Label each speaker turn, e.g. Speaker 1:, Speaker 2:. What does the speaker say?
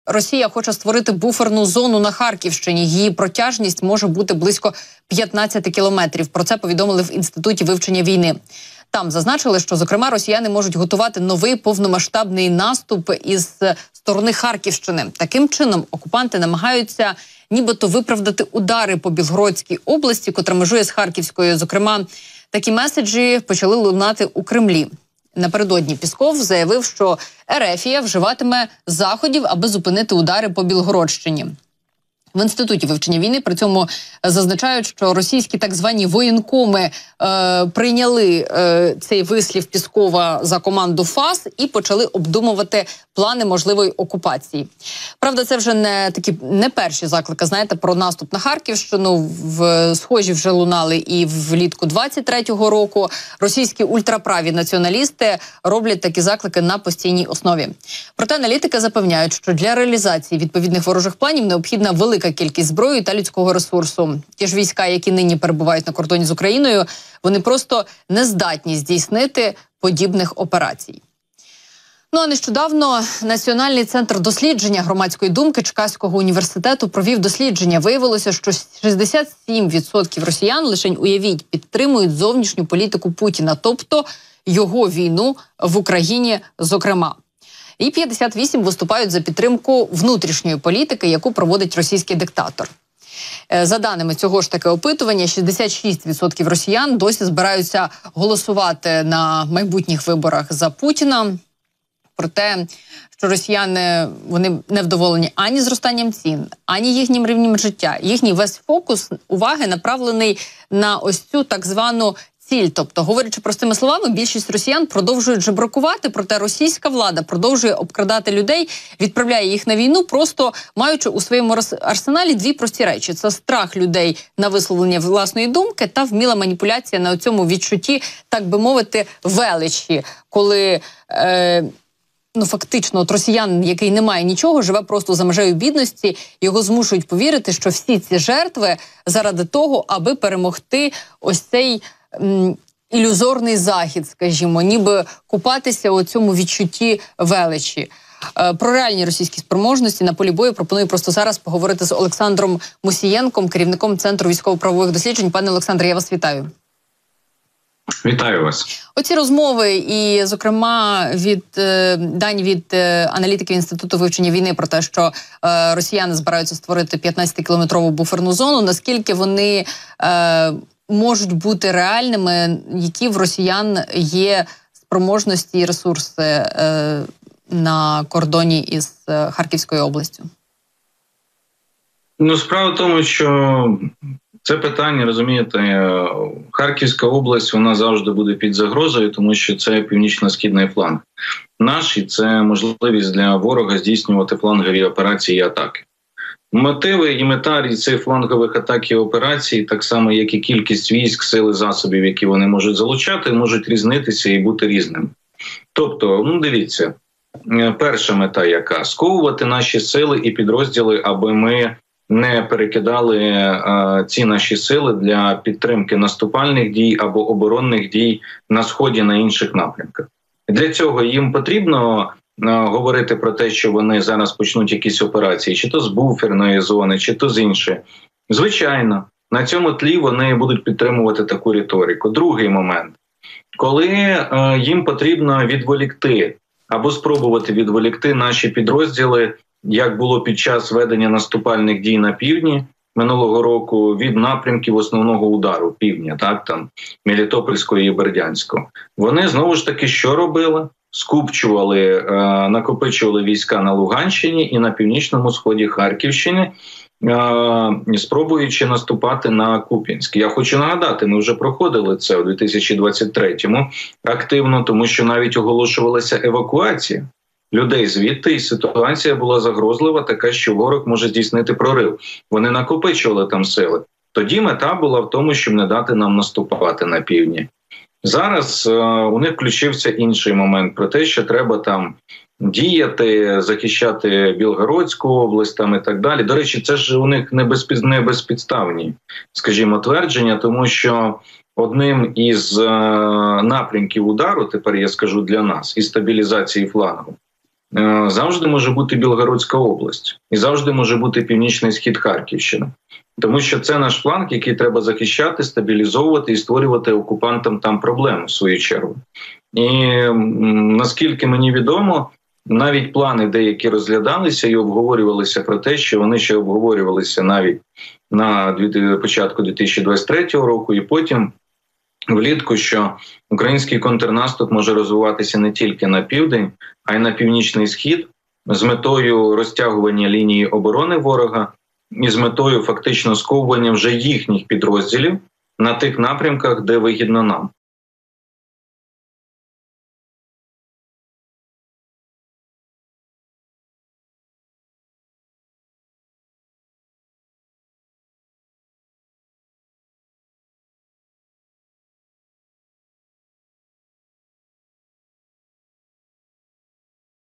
Speaker 1: Росія хоче створити буферну зону на Харківщині. Її протяжність може бути близько 15 кілометрів. Про це повідомили в Інституті вивчення війни. Там зазначили, що, зокрема, росіяни можуть готувати новий повномасштабний наступ із сторони Харківщини. Таким чином, окупанти намагаються нібито виправдати удари по Білгородській області, котра межує з Харківською. Зокрема, такі меседжі почали лунати у Кремлі. Напередодні Пісков заявив, що РФ вживатиме заходів, аби зупинити удари по Білгородщині. В Інституті вивчення війни при цьому зазначають, що російські так звані воєнкоми прийняли цей вислів Піскова за команду ФАС і почали обдумувати плани можливої окупації. Правда, це вже не перші заклики, знаєте, про наступ на Харківщину. Схожі вже лунали і влітку 23-го року. Російські ультраправі націоналісти роблять такі заклики на постійній основі. Проте аналітики запевняють, що для реалізації відповідних ворожих планів необхідна велика кількість зброї та людського ресурсу. Ті ж війська, які нині перебувають на кордоні з Україною, вони просто не здатні здійснити подібних операцій. Ну а нещодавно Національний центр дослідження громадської думки Чикаського університету провів дослідження. Виявилося, що 67% росіян, лишень уявіть, підтримують зовнішню політику Путіна, тобто його війну в Україні зокрема. І 58% виступають за підтримку внутрішньої політики, яку проводить російський диктатор. За даними цього ж таки опитування, 66% росіян досі збираються голосувати на майбутніх виборах за Путіна. Проте, що росіяни, вони не вдоволені ані зростанням цін, ані їхнім рівнем життя. Їхній весь фокус уваги направлений на ось цю так звану ціль. Тобто, говорячи простими словами, більшість росіян продовжують жебракувати, проте російська влада продовжує обкрадати людей, відправляє їх на війну, просто маючи у своєму арсеналі дві прості речі. Це страх людей на висловлення власної думки та вміла маніпуляція на цьому відчутті, так би мовити, величі, коли фактично, от росіян, який не має нічого, живе просто за межею бідності, його змушують повірити, що всі ці жертви заради того, аби перемогти ось цей ілюзорний захід, скажімо, ніби купатися у цьому відчутті величі. Про реальні російські спроможності на полі бою пропоную просто зараз поговорити з Олександром Мусієнком, керівником Центру військово-правових досліджень. Пане Олександре, я вас вітаю.
Speaker 2: Вітаю вас.
Speaker 1: Оці розмови і, зокрема, дані від аналітиків Інституту вивчення війни про те, що росіяни збираються створити 15-кілометрову буферну зону, наскільки вони можуть бути реальними, які в росіян є спроможності і ресурси на кордоні із Харківською областю?
Speaker 2: Справа в тому, що це питання, розумієте, Харківська область, вона завжди буде під загрозою, тому що це північно-східний фланг наш, і це можливість для ворога здійснювати флангові операції і атаки. Мотиви і мета цих флангових атак і операцій, так само як і кількість військ, сили, засобів, які вони можуть залучати, можуть різнитися і бути різними. Тобто, дивіться, перша мета яка? Сковувати наші сили і підрозділи, аби ми не перекидали ці наші сили для підтримки наступальних дій або оборонних дій на Сході, на інших напрямках. Для цього їм потрібно говорити про те, що вони зараз почнуть якісь операції, чи то з буферної зони, чи то з іншої. Звичайно, на цьому тлі вони будуть підтримувати таку риторику. Другий момент. Коли їм потрібно відволікти або спробувати відволікти наші підрозділи, як було під час ведення наступальних дій на півдні минулого року, від напрямків основного удару півдня, так, там, Мелітопольського і Бердянського. Вони знову ж таки що робили? Скупчували, накопичували війська на Луганщині і на північному сході Харківщини, спробуючи наступати на Куп'янськ. Я хочу нагадати, ми вже проходили це у 2023-му активно, тому що навіть оголошувалася евакуація людей звідти, і ситуація була загрозлива, така, що ворог може здійснити прорив. Вони накопичували там сили. Тоді мета була в тому, щоб не дати нам наступати на півдні. Зараз у них включився інший момент про те, що треба там діяти, захищати Білгородську область там і так далі. До речі, це ж у них не безпідставні, скажімо, твердження, тому що одним із напрямків удару, тепер я скажу для нас, і стабілізації флангу, завжди може бути Білгородська область і завжди може бути північний схід Харківщини. Тому що це наш фланг, який треба захищати, стабілізовувати і створювати окупантам там проблеми в свою чергу. І наскільки мені відомо, навіть плани деякі розглядалися і обговорювалися про те, що вони ще обговорювалися навіть на початку 2023 року, і потім влітку, що український контрнаступ може розвиватися не тільки на південь, а й на північний схід з метою розтягування лінії оборони ворога і з метою фактично сковування вже їхніх підрозділів на тих напрямках, де вигідно нам.